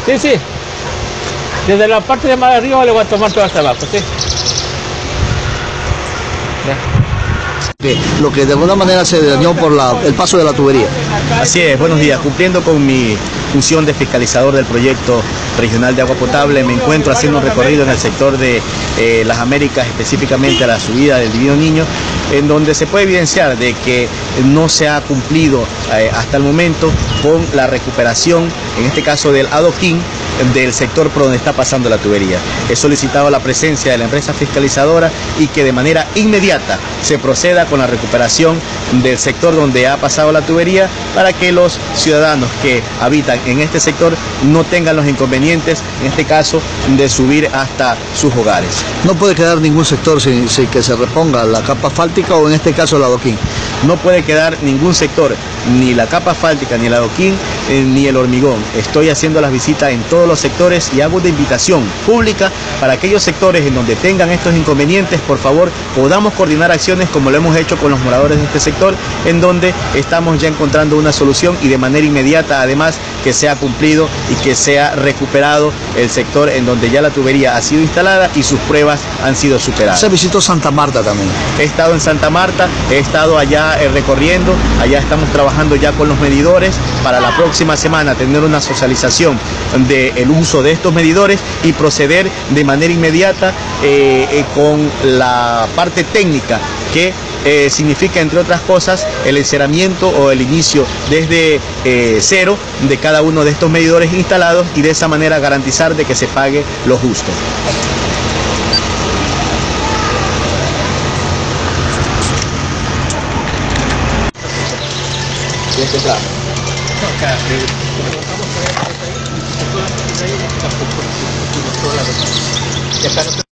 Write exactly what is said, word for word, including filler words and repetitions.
Sí, sí. Desde la parte de más arriba le voy a tomar todo hasta abajo, ¿sí? Que lo que de alguna manera se dañó por la, el paso de la tubería. Así es, buenos días. Cumpliendo con mi función de fiscalizador del proyecto regional de agua potable, me encuentro haciendo un recorrido en el sector de eh, las Américas, específicamente a la subida del Divino Niño, en donde se puede evidenciar de que no se ha cumplido eh, hasta el momento con la recuperación, en este caso del adoquín, del sector por donde está pasando la tubería. He solicitado la presencia de la empresa fiscalizadora y que de manera inmediata se proceda con la recuperación del sector donde ha pasado la tubería para que los ciudadanos que habitan en este sector no tengan los inconvenientes, en este caso, de subir hasta sus hogares. No puede quedar ningún sector sin, sin que se reponga la capa asfáltica o en este caso el adoquín. No puede quedar ningún sector, ni la capa asfáltica, ni el adoquín, eh, ni el hormigón. Estoy haciendo las visitas en todos los sectores y hago una invitación pública para aquellos sectores en donde tengan estos inconvenientes, por favor, podamos coordinar acciones como lo hemos hecho con los moradores de este sector, en donde estamos ya encontrando una solución y de manera inmediata, además, que sea cumplido y que sea recuperado el sector en donde ya la tubería ha sido instalada y sus pruebas han sido superadas. Se visitó Santa Marta también. He estado en Santa Marta, he estado allá eh, recorriendo, allá estamos trabajando ya con los medidores para la próxima semana tener una socialización del uso de estos medidores y proceder de manera inmediata eh, eh, con la parte técnica que eh, significa, entre otras cosas, el enceramiento o el inicio desde eh, cero de cada uno de estos medidores instalados y de esa manera garantizar de que se pague lo justo. Ya está.